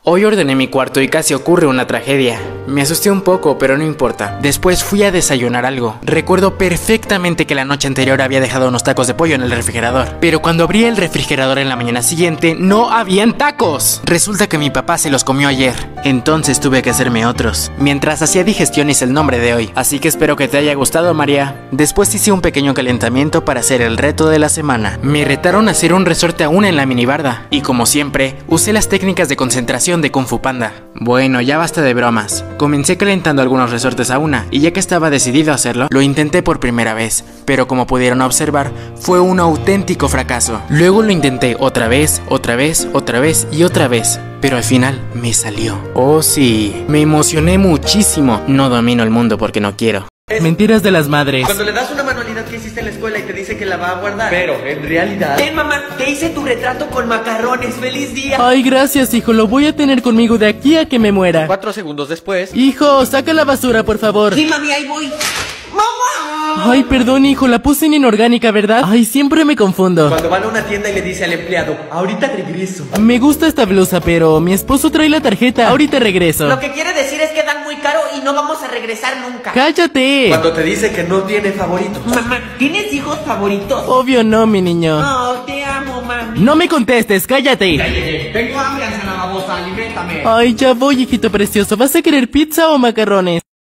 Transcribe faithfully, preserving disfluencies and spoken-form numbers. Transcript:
Hoy ordené mi cuarto y casi ocurre una tragedia. Me asusté un poco, pero no importa. Después fui a desayunar algo. Recuerdo perfectamente que la noche anterior había dejado unos tacos de pollo en el refrigerador. Pero cuando abrí el refrigerador en la mañana siguiente, no habían tacos. Resulta que mi papá se los comió ayer. Entonces tuve que hacerme otros. Mientras hacía digestión hice el nombre de hoy. Así que espero que te haya gustado, María. Después hice un pequeño calentamiento para hacer el reto de la semana. Me retaron a hacer un resorte a una en la minibarda. Y como siempre, usé las técnicas de concentración de Kung Fu Panda. Bueno, ya basta de bromas. Comencé calentando algunos resortes a una, y ya que estaba decidido a hacerlo, lo intenté por primera vez, pero como pudieron observar, fue un auténtico fracaso. Luego lo intenté otra vez, otra vez, otra vez y otra vez, pero al final me salió. Oh sí, me emocioné muchísimo. No domino el mundo porque no quiero. Es Mentiras de las madres. Cuando le das una manualidad que hiciste en la escuela y te dice que la va a guardar, pero en realidad... Ten, mamá, te hice tu retrato con macarrones. ¡Feliz día! Ay, gracias, hijo, lo voy a tener conmigo de aquí a que me muera. Cuatro segundos después... Hijo, saca la basura, por favor. Sí, mami, ahí voy. ¡Mamá! Ay, perdón, hijo, la puse en inorgánica, ¿verdad? Ay, siempre me confundo. Cuando van a una tienda y le dice al empleado, ahorita regreso. Me gusta esta blusa, pero mi esposo trae la tarjeta. Ahorita regreso. Lo que quiere decir es que dan muy caro y no vamos a regresar nunca. ¡Cállate! Cuando te dice que no tiene favoritos. Mamá, ¿tienes hijos favoritos? Obvio no, mi niño. Oh, te amo, mami. No me contestes, cállate. Tengo hambre, la babosa, aliméntame. Ay, ya voy, hijito precioso. ¿Vas a querer pizza o macarrones?